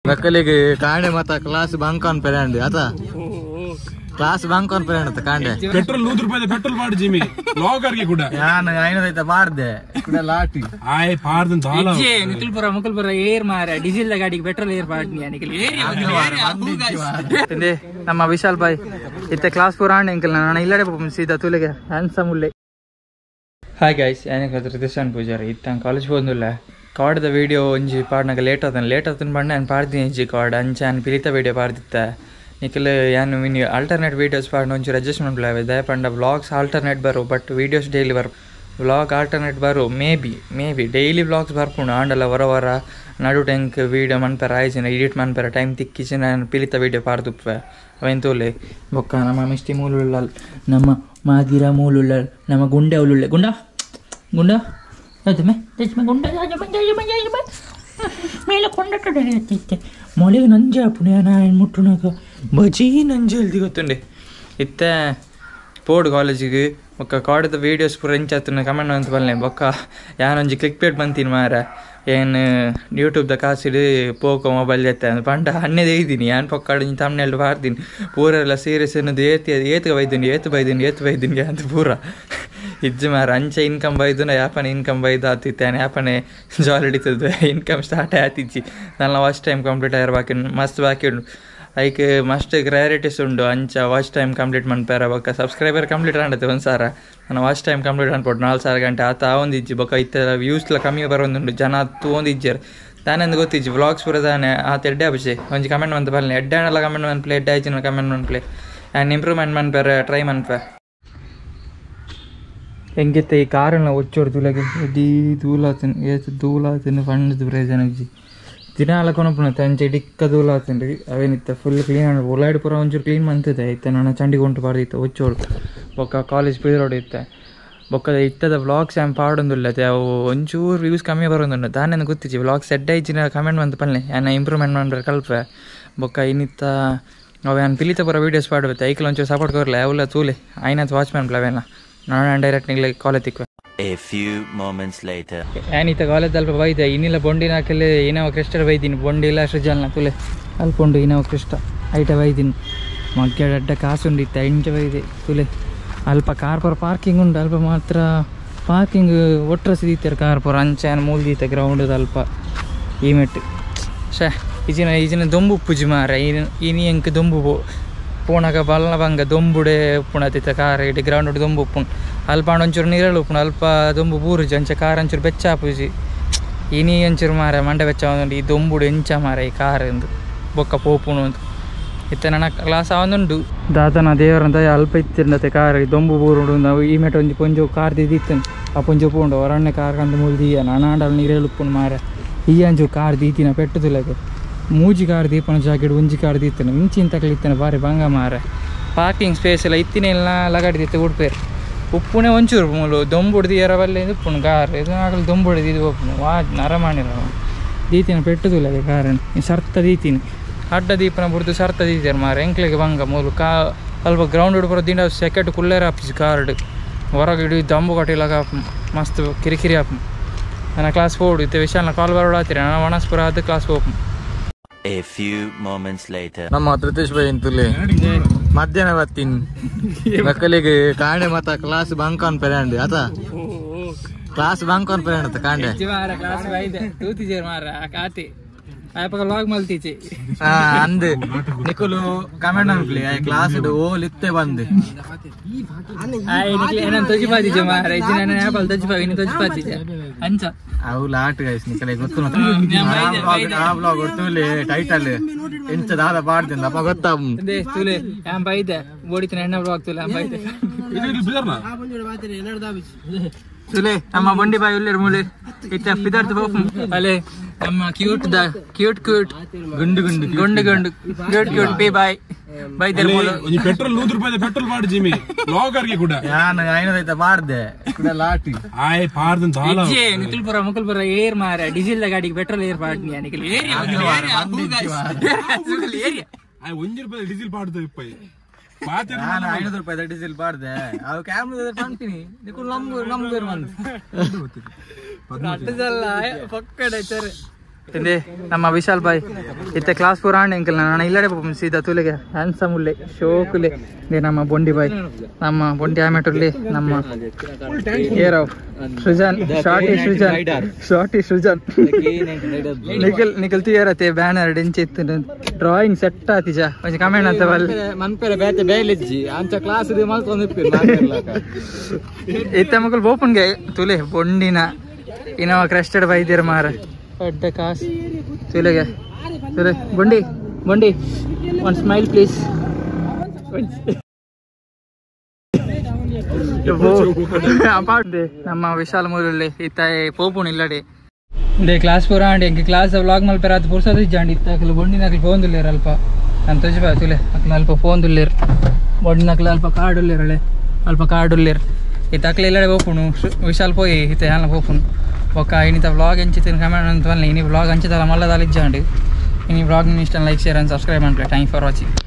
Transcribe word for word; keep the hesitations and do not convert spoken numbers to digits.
ಮಕ್ಕಳಿಗೆ ಕಾಂಡೆ ಮತ್ತ ಕ್ಲಾಸ್ ಬಂಕ್ ಆನ್ ಪೆರಂಡಿ ಆತ ಕ್ಲಾಸ್ ಬಂಕ್ ಆನ್ ಪೆರಂಡಿ ಕಾಂಡೆ ಪೆಟ್ರೋಲ್ ನೂರು ರೂಪಾಯಿ ಪೆಟ್ರೋಲ್ ಮಾಡಿ ಜಿಮಿ ಲಾಗರ್ಗೆ ಕೂಡ ನಾನು ಐನೂರೈತ ಮಾಡ್ದೆ ಕೂಡ ಲಾಟಿ ಆಯ್ ಪಾರ್ದನ್ ತಾಲ ಜೆ ನಿಕಲ್ಪುರ ಮುಕಲ್ಪುರ ಏರ್ ಮಾರ ಡೀಸೆಲ್ ಗಾಡಿಗೆ ಪೆಟ್ರೋಲ್ ಏರ್ ಪಾಡ್ನಿ ಅನಿಕಲ್ ಏರಿ ನಮ್ಮ ವಿಶಾಲ್ ಬಾಯ್ ಇತ್ತೆ ಕ್ಲಾಸ್ ಪುರಾಣ ಅಂಕಲ್ ನಾನು ಇಲ್ಲಡೆ ಸೀದಾ ತುಲೆಗೆ ಹ್ಯಾಂಡ್ಸಮ್ ಉಳ್ಳೆ. ಹಾಯ್ ಗೈಸ್ ಏನಕ್ಕೆ ತ್ರಿತೇಶ್ ಪೂಜಾರಿ ಇತ್ತ ಕಾಲೇಜ್ ಬಂದಿಲ್ಲ ಕಾರ್ಡ್ದ ವೀಡಿಯೋ ಒಂಜಿ ಪಾಡ್ನಾಗ ಲೇಟ್ ಆತನ ಲೇಟ್ ಆತನ ಪಂಡ ನಾನು ಪಾಡ್ತೀನಿ ಒಂಜಿ ಕಾರ್ಡ್ ಅಂಚೆ ನಾನು ಪಿಲಿತ ವೀಡಿಯೋ ಪಾಡ್ದಿತ್ತ ನಿಖಲ್ ಏನು ಮಿನಿ ಆಲ್ಟರ್ನೇಟ್ ವೀಡಿಯೋಸ್ ಪಾಡ್ನ ಒಂಚೂರು ಅಡ್ಜಸ್ಟ್ಮೆಂಟ್ ಬ್ಲಾವೆ ದಯ ಪಂಡ ವ್ಲಾಗ್ಸ್ ಆಲ್ಟರ್ನೇಟ್ ಬರು ಬಟ್ ವೀಡಿಯೋಸ್ ಡೈಲಿ ಬರು ವ್ಲಾಗ್ ಆಲ್ಟರ್ನೇಟ್ ಬರು maybe maybe daily vlogs ಬರ್ಪುಂಡು ಆಂಡಲ್ಲ ವರ ವರ ನಡು ಟ್ಯಾಂಕ್ ವೀಡಿಯೋ ಮನ್ಪರ ಆಯ್ಸಿನ ಎಡಿಟ್ ಮನ್ಪರ ಟೈಮ್ ತಿಕ್ಕಿಸಿ ನಾನು ಪಿಲಿತ ವೀಡಿಯೋ ಪಾಡ್ದುಪ್ಪೆ ಅವೇನು ತೋಲೆ ಬೊಕ್ಕ ನಮ್ಮ ಮಿಸ್ಟಿ ಮೂಲುಳ್ಳಲ್ ನಮ್ಮ ಮಾದಿರ ಮೂಲುಳ್ಳಲ್ ನಮ್ಮ ಗುಂಡೆ ಉಳ್ಳುಳ್ಳೆ ಗುಂಡ ಗುಂಡ ಗುಂಡ ಮೇಲೆ ಕೊಂಡಟ್ಟೆ ಮೊಳೆಗೆ ನಂಜೆ ಪುಣ್ಯ ನಾನು ಮುಟ್ಟುನಾಗ ಬಜಿ ನಂಜೆ ಹೇಳ್ದಿ ಗೊತ್ತುಂಡೆ ಇತ್ತೆ ಪೋಡ್ ಕಾಲೇಜಿಗೆ ಬೊಕ್ಕ ಕಾಡದ ವೀಡಿಯೋಸ್ ಪೂರ ಎಂಚಾತನ ಕಮೆಂಟ್ ಅಂತ ಬಲ್ಲೆ ಬೊಕ್ಕ ಯಾನೊಂಜಿ ಕ್ಲಿಕ್ ಪೇಟ್ ಬಂತೀನಿ ಮಾರ ಏನು ಯೂಟ್ಯೂಬ್ದ ಕಾಸಿಡು ಪೋಕೋ ಮೊಬೈಲ್ ಜೊತೆ ಪಂಡ ಹಣ್ಣೆದು ಇದ್ದೀನಿ ಏನು ಪೊಕ್ಕಾಡು ತಮ್ಮನೆಲ್ಲ ಬಾರ್ತೀನಿ ಪೂರೆಲ್ಲ ಸೀರಿಯಸ್ ಅನ್ನೋದು ಏತಿ ಏತ್ಗೆ ಬೈದ್ದೀನಿ ಏತು ಬೈದ್ದೀನಿ ಏತು ಬೈದ್ದೀನಿ ಅಂತ ಪೂರ ಇಜ್ಜು ಮಾರ ಅಂಚೆ ಇನ್ಕಮ್ ಬೈದು ನಾ ಯಾಪನೆ ಇನ್ಕಮ್ ಬೈದು ಆತಿತ್ತೇನೆ ಯಾಪನೆ ಜಾಲಿ ಹಿಡಿತದೆ ಇನ್ಕಮ್ ಸ್ಟಾರ್ಟ್ ಆತಿಚ್ಚಿ ನನ್ನ ವಾಚ್ ಟೈಮ್ ಕಂಪ್ಲೀಟ್ ಆಗಿರೋ ಬಾಕಿ ಮಸ್ತ್ ಬಾಕಿ ಉಂಡು ಐಕ್ ಮಸ್ಟ್ ಗ್ರ್ಯಾರಿಟೀಸ್ ಉಂಡು ಅಂಚ ವಾಚ್ ಟೈಮ್ ಕಂಪ್ಲೀಟ್ ಮನ್ಪೇರ ಬೊಕ್ಕ ಸಬ್ಸ್ಕ್ರೈಬರ್ ಕಂಪ್ಲೀಟ್ ಆಂಡತೆ ಒಂದು ಸಾರ ನಾನು ವಾಚ್ ಟೈಮ್ ಕಂಪ್ಲೀಟ್ ಅನ್ಕೊಟ್ಟು ನಾಲ್ಕು ಸಾವಿರ ಗಂಟೆ ಆತ ಒಂದಿಜ್ಜಿ ಬೊಕ್ಕ ಇತ್ತ ವ್ಯೂಸ್ಲ ಕಮ್ಮಿ ಬರೋದುಂಡು ಜನ ಹತ್ತು ಒಂದಿಜ್ಜರು ತಾನೆಂದು ಗೊತ್ತಿಜ್ಜಿ ವ್ಲಾಗ್ಸ್ ಪೂರ ತಾನೆ ಆತ ಎಡ್ಡೆ ಅಭಿಷೆ ಒಂಜಿ ಕಮೆಂಟ್ ಮಂತ ಬಲ್ಲೆ ಎಡ್ಡೆಲ್ಲ ಕಮೆಂಟ್ ಮನ್ಪ್ಲೆ ಎಡ್ಡೆ ಆಯ್ಚಿನ ಕಮೆಂಟ್ ಮನ್ಪ್ಲೆ ಆ್ಯಂಡ್ ಇಂಪ್ರೂವ್ಮೆಂಟ್ ಮನ್ಪೇರ ಟ್ರೈ ಮನ್ಪೆ ಹೆಂಗಿತ್ತ ಈ ಕಾರನ್ನ ಒಚ್ಚೋಡು ತುಲಗೆ ಎಡೀ ದೂಲಾತನ್ ಏತು ದೂಲಾತನ್ ಫಂಡ್ ಪ್ರಯೋಜನಜ್ಜಿ ದಿನ ಎಲ್ಲ ಕೊನಪುನ ತಂಚೆ ಡಿಕ್ಕ ದೂಲಾತನ್ ರೀ ಅವೇನಿತ್ತ ಫುಲ್ ಕ್ಲೀನ್ ಒಲಾಯ್ಡು ಪೂರ ಒಂಚೂರು ಕ್ಲೀನ್ ಮಂತಿದ್ದೆ ಇತ್ತ ನಾನು ಚಂಡಿಗೊಂಟು ಪಾಡ್ದಿತ್ತ ಒಚ್ಚೋಡು ಬೊಕ್ಕ ಕಾಲೇಜ್ ಪಿರಿಯೋಡ್ ಇತ್ತೆ ಬೊಕ್ಕ ಇತ್ತದ ವ್ಲಾಗ್ಸ್ ಏನು ಪಾಡೊಂದುಲ್ಲತೆ ಅವು ಒಂಚೂರು ವ್ಯೂಸ್ ಕಮ್ಮಿ ಬರೋದುಂಡು ತಾನೇನು ಗೊತ್ತಿಚ್ಚಿ ವ್ಲಾಗ್ಸ್ ಎಡ್ಡೆ ಇಚ್ಚಿನ ಕಮೆಂಟ್ ಬಂತು ಪಲ್ಲೆ ಏನು ಇಂಪ್ರೂವ್ಮೆಂಟ್ ಮಾಡ್ರೆ ಕಲ್ಪೆ ಬೊಕ್ಕ ಇನ್ನಿತ್ತ ಅವು ಏನು ಪಿಲಿತ ಪೂರ ವೀಡಿಯೋಸ್ ಪಾಡ್ಬೇಕು ಐಕಲ್ ಒಂಚೂರು ಸಪೋರ್ಟ್ ಕೊರಲೆ ಅವೆಲ್ಲ ತೂಲೆ ಐನತ್ ವಾಚ್ಮ್ಯಾನ್ ಪ್ಲವೇನ ನಾನು ಡೈರೆಕ್ಟ್ ನಿಗ್ಲೆ ಕಾಲೇಜ್ ತಿಕ್ವೆ A few moments later. ಏನಿತ್ತ ಕಾಲೇಜ್ ಅಲ್ಪ ಬೈದೆ ಇನ್ನಿಲ್ಲ ಬೊಂಡಿನ ಹಾಕಲ್ಲಿ ಏನವ ಕ್ರಿಸ್ಟರ್ ಬೈದೀನಿ ಬೊಂಡಿಲ್ಲ ಸೃಜಲ್ನ ತುಲೆ ಅಲ್ಪುಂಡು ಏನವ ಕ್ರಿಸ್ಟ ಐಟ ಬೈದೀನಿ ಮಗ್ಗೆ ಅಡ್ಡ ಕಾಸುಂಡು ಇತ್ತ ಇಂಚ ಬೈದೆ ತುಲೆ ಅಲ್ಪ ಕಾರ್ ಪರ ಪಾರ್ಕಿಂಗ್ ಉಂಡು ಅಲ್ಪ ಮಾತ್ರ ಪಾರ್ಕಿಂಗ್ ಒಟ್ಟರೆ ಸಿದೀತಾರೆ ಕಾರ್ ಪರ ಅಂಚೆನ ಮೂಲ್ದೀತೆ ಗ್ರೌಂಡ್ ಅಲ್ಪ ಈ ಮೆಟ್ಟು ಶೇ ಈಜಿನ ಈಜಿನ ದೊಂಬು ಉಪ್ಪುಜಿ ಮಾರ ಇನಿ ಎಂಕ್ ದೊಂಬು ಪೂಣಗ ಬಲ್ನ ಬಂಗ ದೊಂಬುಡೆ ಉಪ್ಪುಣತಿತ್ತ ಕಾರ್ ಇಟ್ಟು ಗ್ರೌಂಡ್ ದೊಂಬು ಉಪ್ಪುಣ್ ಅಲ್ಪ ಒಂಚೂರು ನೀರಲ್ಲಿ ಉಪ್ಪುಣ ಅಲ್ಪ ದೊಂಬು ಬೂರುಜಿ ಅಂಚೆ ಕಾರ್ ಒಂಚೂರು ಬೆಚ್ಚ ಹಾಪುಜಿ ಇನಿ ಒಂಚೂರು ಮಾರ ಮಂಡೆ ಬೆಚ್ಚ ಒಂದುಂಡು ಈ ದೊಂಬುಡು ಎಂಚ ಮಾರ ಈ ಕಾರ್ ಎಂದು ಬೊಕ್ಕ ಪೋಪುಣು ಅಂತ ಇತ್ತ ನನ್ನ ಕ್ಲಾಸ್ ಅವನುಂಡು ದಾತನ ದೇವರಂತ ಅಲ್ಪ ಇತ್ತಿಂದತೆ ಕಾರ್ ದೊಂಬು ಬೂರುಡು ನಾವು ಈ ಮೆಟ ಒಂಜಿ ಪೊಂಜು ಕಾರ್ ದಿತ್ತಿನ ಆ ಪೊಂಜು ಉಪ್ಪುಂಡು ಹೊರಣ್ಣೆ ಕಾರ್ ಕಂದು ಮುಲ್ದಿಯ ನಾನಾಡಲ್ ನೀರಲ್ಲಿ ಉಪ್ಪುಣು ಮಾರ ಈ ಅಂಚು ಕಾರ್ ದೀತಿನ ಪೆಟ್ಟುದಿಲ್ಲಗೆ ಮೂಜಿ ಕಾರ್ ದೀಪನ ಜಾಕೆಟ್ ಒಂಜಿ ಕಾರ್ ದೀತನ ಮಿಂಚಿನ ತಕಲಿತ್ತನ ಬಾರಿ ಬಂಗ ಮಾರ ಪಾರ್ಕಿಂಗ್ ಸ್ಪೇಸ್ ಎಲ್ಲ ಇತ್ತಿನ ಎಲ್ಲ ಲಗಾಡಿ ದಿತ್ತೆ ಉಡ್ಪೇರು ಉಪ್ಪುಣೆ ಒಂಚೂರು ಮೂಲು ದೊಂಬುಡ್ದು ಎರವಲ್ಲೇ ಉಪ್ಪುಣು ಕಾರ್ ಇದು ಆಗಲಿ ದೊಂಬುಡಿದು ಇದು ಉಪ್ಪುಣು ವಾ ನರಮಾಣಿರ ದೀತಿನ ಪೆಟ್ಟುದಿಲ್ಲ ಅದೇ ಕಾರನ್ನು ಸರ್ತ ದೀತೀನಿ ಅಡ್ಡ ದೀಪನ ಬಿಡ್ದು ಸರ್ತ ದೀತಿಯಾರ ಮಾರ ಎಂಕ್ಲೆಗೆ ಬಂಗ ಮೂಲು ಕಾ ಅಲ್ಪ ಗ್ರೌಂಡ್ ಹಿಡ್ಬರೋ ದಿಂಡ ಸೆಕೆಟ್ ಕುಲ್ಲೇರ ಹಾಪಿಸಿ ಕಾರ್ಡ್ ಹೊರಗೆ ಹಿಡಿದು ದಂಬು ಕಟ್ಟಿಲಾಗ ಮಸ್ತ್ ಕಿರಿಕಿರಿ ಹಾಪು ನನ್ನ ಕ್ಲಾಸ್ ಹೋಡು ಇತ್ತೆ ವಿಶಾಲ್ನ ಕಾಲ್ ಬರೋಡು ಆತಿರಿ ನಾನು ವನಸ್ಪುರ ಅದು ಕ್ಲಾಸ್ ಹೋಪು. A few moments later. ನಮ್ಮ ತ್ರಿತೇಶ್ ಭಾಯ್ ಅಂತಲೇ ಮಧ್ಯಾಹ್ನ ಬರ್ತೀನಿ ಮಕ್ಕಳಿಗೆ ಕಾಂಡೆ ಮತ್ತ ಕ್ಲಾಸ್ ಬಂಕ್ ಆನ್ ಪೆರಂಡಿ ಆತ ಕ್ಲಾಸ್ ಬಂಕ್ ಆನ್ ಪೆರಂಡಿ ಕಾಂಡೆ ಕ್ಲಾಸ್ ಬೈದೆ ತೂತಿಜೇರ್ ಮಾರ ಕಾತಿ ಆಯಪಕ ಲಾಗ್ ಮಲ್ತಿಚಿ ಹಾ ಅಂದೆ ನಿಕುಲು ಕಮೆಂಟ್ ಅನ್ಪ್ಲಿ ಆ ಕ್ಲಾಸ್ ಇಡು ಓ ಲಿತ್ತೆ ಬಂದೆ ಆಯ್ ನಿಕಲಿ ಏನನ್ ತೋಜಿ ಪಾದಿಜೆ ಮಾರ ಇಜಿನ ನಾನು ಆಪಲ್ ತೋಜಿ ಪಾವಿ ನೀ ತೋಜಿ ಪಾದಿಜೆ ಅಂಚ ಅವು ಲಾಟ್ ಗೈಸ್ ನಿಕಲೆ ಗೊತ್ತು ಆ ಬ್ಲಾಗ್ ಗೊತ್ತುಲೆ ಟೈಟಲ್ ಎಂತ ದಾದ ಪಾಡ್ದೆ ಅಪ್ಪ ಗೊತ್ತಾ ದೇ ತುಲೆ ಆಂ ಬೈದೆ ಬೋಡಿತನ ಎಣ್ಣ ಬ್ಲಾಗ್ ತುಲೆ ಆಂ ಬೈದೆ ಇದು ಬಿದರ್ನ ಆ ಬಂಜೋಡ ಬಾತಿರೆ ಎನ್ನಡ ದಾಬಿಸ್ ತುಲೆ ನಮ್ಮ ಬಂಡಿ ಬಾಯಿ ಉಲ್ಲೇರ್ ಮೂಲೆ ಇತ್ತ ಪಿದರ್ತ ಹೋಪು ಅಲೆ ನಮ್ಮ ಕ್ಯೂಟ್ ದ ಕ್ಯೂಟ್ ಕ್ಯೂಟ್ ಗುಂಡು ಗುಂಡು ಗುಂಡು ಗುಂಡು cute cute bye boy bye der ಮೂಲ ಒಂಜಿ ಪೆಟ್ರೋಲ್ ನೂರು ರೂಪಾಯಿ ಪೆಟ್ರೋಲ್ ಮಾಡಿ ಜಿಮಿ ಲಾಗರ್ಗೆ ಕೂಡ ನಾನು ಐನೂರೈತ ಮಾಡ್ದೆ ಕೂಡ ಲಾಟಿ ಆಯ್ ಪಾರ್ದನ್ ತಾಲ ಜೆ ನಿಕಲ್ಪುರ ಮುಕಲ್ಪುರ ಏರ್ ಮಾರ ಡೀಸೆಲ್ ಗಾಡಿಗೆ ಪೆಟ್ರೋಲ್ ಏರ್ ಪಾಡ್ನಿ ಅನಿಕಲ್ ಏರಿ ಏರಿ ಆಯ್ ಒಂಜಿ ರೂಪಾಯಿ ಡೀಸೆಲ್ ಪಾಡ್ದು ಇಪ್ಪೈ ನಾನು ಐನೂರು ರೂಪಾಯಿ ಡೀಸೆಲ್ ಪಾಡ್ದೆ ಅವು ಕ್ಯಾಮ್ರಾ ಕಾಣ್ತೀನಿ ನಿಕುಲ್ ನಮ್ಗೂ ನಮ್ಗೂ ಬಂದು ಅಟ್ಟದಲ್ಲ ಪಕ್ಕಡೆ ಸರ್ ಇದೆ ನಮ್ಮ ವಿಶಾಲ್ ಬಾಯ್ ಇತ್ತೆ ಕ್ಲಾಸ್ ಪೂರ ಆಂಡ್ ಎಂಕಲ್ ನಾನು ಇಲ್ಲಡೆ ಪೋಪುನು ಸೀದಾ ತುಲೆಗೆ ಹ್ಯಾಂಡ್ಸಮ್ ಉಲ್ಲೆ ಶೋಕುಲೆ ಇದೆ ನಮ್ಮ ಬೊಂಡಿ ಬಾಯ್ ನಮ್ಮ ಬೊಂಡಿ ಆಮೆಟುಲ್ಲಿ ನಮ್ಮ ಏರವ್ ಸೃಜನ್ ಶಾರ್ಟಿ ಸೃಜನ್ ಶಾರ್ಟಿ ಸೃಜನ್ ನಿಖಿಲ್ ನಿಖಿಲ್ ತಿಯರತೆ ಬ್ಯಾನರ್ ಡೆಂಚಿತ್ತು ಡ್ರಾಯಿಂಗ್ ಸೆಟ್ ಆತಿಜ ಒಂಜಿ ಕಮೆಂಟ್ ಅಂತ ಬಲ್ ಮನ್ಪೆರೆ ಬೇತೆ ಬೇಲಿಜ್ಜಿ ಅಂಚ ಕ್ಲಾಸ್ ಇದು ಮಲ್ಕೊಂಡು ಇತ್ತ ಮಕ್ಕಳು ಬೋಪನ್ಗೆ ತುಲೆ ಬೊಂಡಿನ ಇನವ ಕ್ರೆಸ್ಟೆಡ್ ಬೈದಿರ ಮಾರ ಅಡ್ಡ ಕಾಸ್ ತುಲೆಗೆ ತುಲೆ ಬೊಂಡಿ ಬೊಂಡಿ ಒನ್ ಸ್ಮೈಲ್ ಪ್ಲೀಸ್ ನಮ್ಮ ವಿಶಾಲ ಮೂಲಲ್ಲಿ ಇತ್ತ ಪೋಪುಣ ಇಲ್ಲಡೆ ದೇ ಕ್ಲಾಸ್ ಪೂರ ಆಂಡಿ ಎಂಕಿ ಕ್ಲಾಸ್ ವ್ಲಾಗ್ ಮಲ್ಪೆರ ಅದು ಪುರ್ಸದ ಇಜ್ಜಾಂಡಿ ಇತ್ತ ಅಕ್ಲು ಬೊಂಡಿನ ಅಕ್ಲು ಫೋನ್ ತುಲ್ಲೇರ ಅಲ್ಪ ನಾನು ತೋಜಿ ತುಲೆ ಅಕ್ಲ ಅಲ್ಪ ಫೋನ್ ತುಲ್ಲೇರ್ ಬೊಂಡಿನ ಅಕ್ಲ ಅಲ್ಪ ಕಾರ್ಡ್ ಉಲ್ಲೇರಳೆ ಅಲ್ಪ ಕಾರ್ಡ್ ಉಲ್ಲೇರ್ ಇತ್ತ ಅಕ್ಲ ಇಲ್ಲಡೆ ಪೋಪುಣು ವಿಶಾಲ್ ಪೋಯಿ ಇತ್ತ ಯಾನ ಪೋಪುಣು ఒక ఇనిత వ్లాగ్ ఎంచితిన కమెంట్ అంతవల్ల ఇని వ్లాగ్ అంచితల మళ్ళీ దాలిజ్జండి ఇని వ్లాగ్ ని ఇష్టం లైక్ షేర్ అండ్ సబ్స్క్రైబ్ అంటే థ్యాంక్ ఫర్ వాచింగ్